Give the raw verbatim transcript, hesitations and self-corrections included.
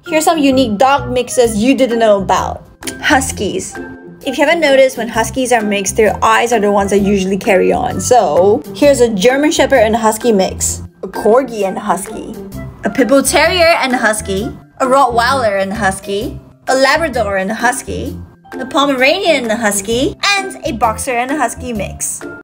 Here's some unique dog mixes you didn't know about. Huskies. If you haven't noticed, when Huskies are mixed, their eyes are the ones that usually carry on. So, here's a German Shepherd and Husky mix, a Corgi and Husky, a Pit Bull Terrier and Husky, a Rottweiler and Husky, a Labrador and Husky, a Pomeranian and Husky, and a Boxer and Husky mix.